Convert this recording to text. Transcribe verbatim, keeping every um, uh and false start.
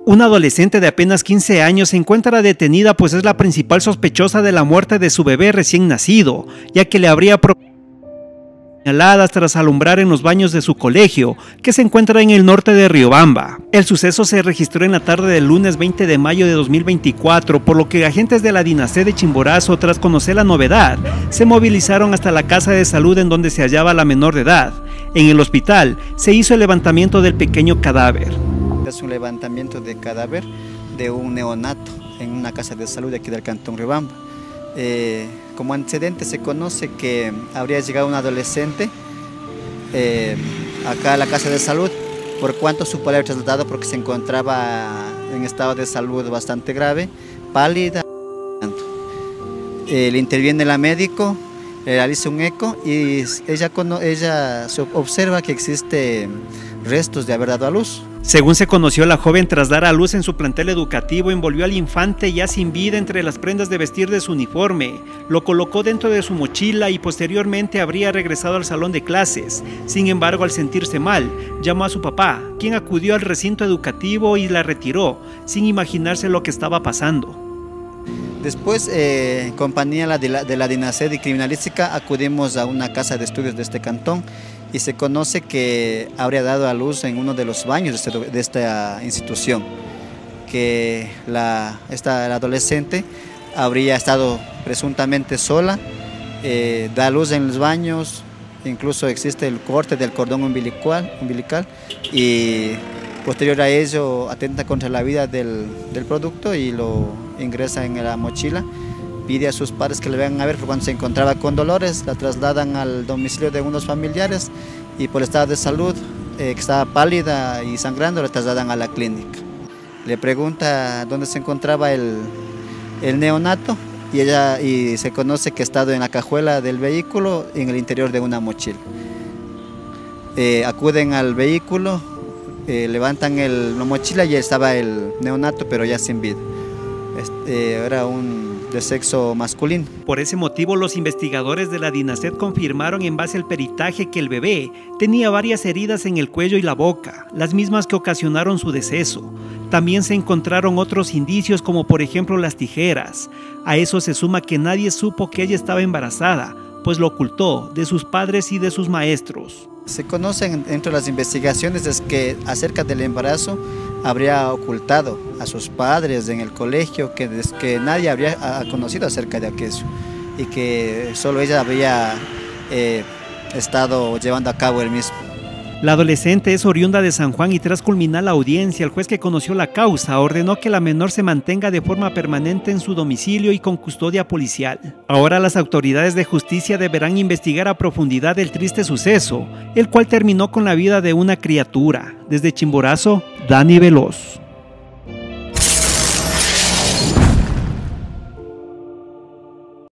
Una adolescente de apenas quince años se encuentra detenida pues es la principal sospechosa de la muerte de su bebé recién nacido, ya que le habría provocado señaladas tras alumbrar en los baños de su colegio, que se encuentra en el norte de Riobamba. El suceso se registró en la tarde del lunes veinte de mayo de dos mil veinticuatro, por lo que agentes de la DINASED de Chimborazo, tras conocer la novedad, se movilizaron hasta la casa de salud en donde se hallaba la menor de edad. En el hospital se hizo el levantamiento del pequeño cadáver. Es un levantamiento de cadáver de un neonato en una casa de salud de aquí del cantón Riobamba. Eh, como antecedente se conoce que habría llegado un adolescente eh, acá a la casa de salud, por cuanto su padre había trasladado porque se encontraba en estado de salud bastante grave, pálida. Eh, le interviene la médico, le realiza un eco y ella, ella observa que existe restos de haber dado a luz. Según se conoció, la joven tras dar a luz en su plantel educativo envolvió al infante ya sin vida entre las prendas de vestir de su uniforme, lo colocó dentro de su mochila y posteriormente habría regresado al salón de clases. Sin embargo, al sentirse mal, llamó a su papá, quien acudió al recinto educativo y la retiró, sin imaginarse lo que estaba pasando. Después, eh, en compañía de la, de la DINASED y Criminalística, acudimos a una casa de estudios de este cantón y se conoce que habría dado a luz en uno de los baños de, este, de esta institución, que la, esta la adolescente habría estado presuntamente sola, eh, da luz en los baños, incluso existe el corte del cordón umbilical, umbilical y posterior a ello atenta contra la vida del, del producto y lo ingresa en la mochila. Pide a sus padres que le vengan a ver, porque cuando se encontraba con dolores la trasladan al domicilio de unos familiares y por el estado de salud, eh, que estaba pálida y sangrando, la trasladan a la clínica. Le pregunta dónde se encontraba el, el neonato y, ella, y se conoce que ha estado en la cajuela del vehículo en el interior de una mochila. Eh, acuden al vehículo, eh, levantan el, la mochila y estaba el neonato pero ya sin vida. Este, era un de sexo masculino. Por ese motivo, los investigadores de la DINASED confirmaron en base al peritaje que el bebé tenía varias heridas en el cuello y la boca, las mismas que ocasionaron su deceso. También se encontraron otros indicios como por ejemplo las tijeras. A eso se suma que nadie supo que ella estaba embarazada, pues lo ocultó de sus padres y de sus maestros. Se conocen entre las investigaciones es que acerca del embarazo habría ocultado a sus padres en el colegio, que, que nadie habría conocido acerca de aquello y que solo ella habría eh, estado llevando a cabo el mismo. La adolescente es oriunda de San Juan y tras culminar la audiencia, el juez que conoció la causa ordenó que la menor se mantenga de forma permanente en su domicilio y con custodia policial. Ahora las autoridades de justicia deberán investigar a profundidad el triste suceso, el cual terminó con la vida de una criatura. Desde Chimborazo, Dani Veloz.